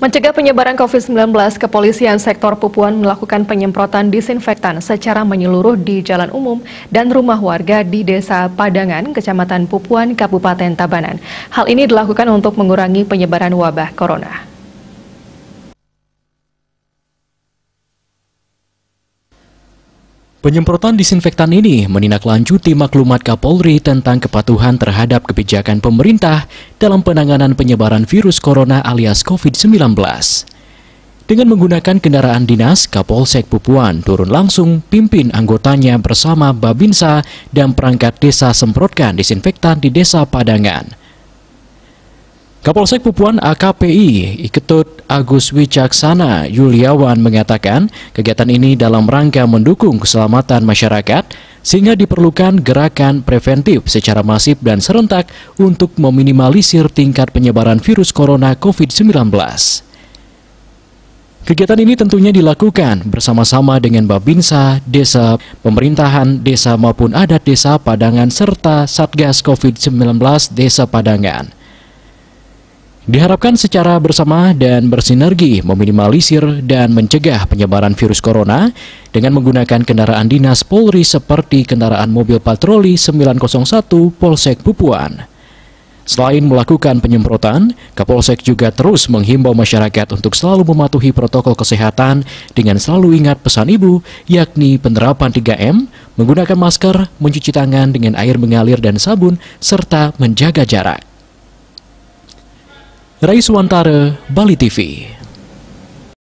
Mencegah penyebaran COVID-19, Kepolisian Sektor Pupuan melakukan penyemprotan disinfektan secara menyeluruh di jalan umum dan rumah warga di Desa Padangan, Kecamatan Pupuan, Kabupaten Tabanan. Hal ini dilakukan untuk mengurangi penyebaran wabah corona. Penyemprotan disinfektan ini menindaklanjuti maklumat Kapolri tentang kepatuhan terhadap kebijakan pemerintah dalam penanganan penyebaran virus corona alias COVID-19. Dengan menggunakan kendaraan dinas, Kapolsek Pupuan turun langsung pimpin anggotanya bersama Babinsa dan perangkat desa semprotkan disinfektan di Desa Padangan. Kapolsek Pupuan AKPI Iketut Agus Wicaksana Yuliawan mengatakan kegiatan ini dalam rangka mendukung keselamatan masyarakat sehingga diperlukan gerakan preventif secara masif dan serentak untuk meminimalisir tingkat penyebaran virus corona COVID-19. Kegiatan ini tentunya dilakukan bersama-sama dengan Babinsa, Desa, Pemerintahan Desa maupun Adat Desa Padangan serta Satgas COVID-19 Desa Padangan. Diharapkan secara bersama dan bersinergi meminimalisir dan mencegah penyebaran virus corona dengan menggunakan kendaraan dinas Polri seperti kendaraan mobil patroli 901 Polsek Pupuan. Selain melakukan penyemprotan, Kapolsek juga terus menghimbau masyarakat untuk selalu mematuhi protokol kesehatan dengan selalu ingat pesan ibu, yakni penerapan 3M, menggunakan masker, mencuci tangan dengan air mengalir dan sabun, serta menjaga jarak. Raiswantara, Bali TV.